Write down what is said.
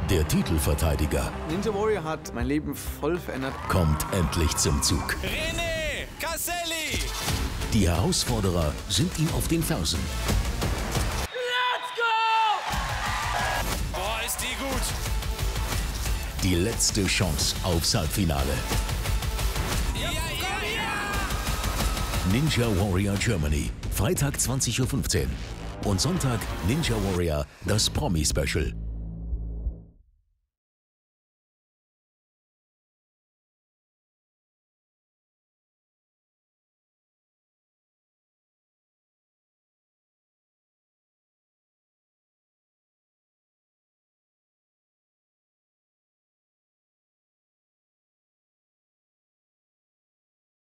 Der Titelverteidiger Ninja Warrior hat mein Leben voll verändert. kommt endlich zum Zug. René Caselli! Die Herausforderer sind ihm auf den Fersen. Let's go! Boah, ist die gut! Die letzte Chance aufs Halbfinale. Ja, ja, ja! Ninja Warrior Germany, Freitag 20:15 Uhr. Und Sonntag Ninja Warrior, das Promi-Special.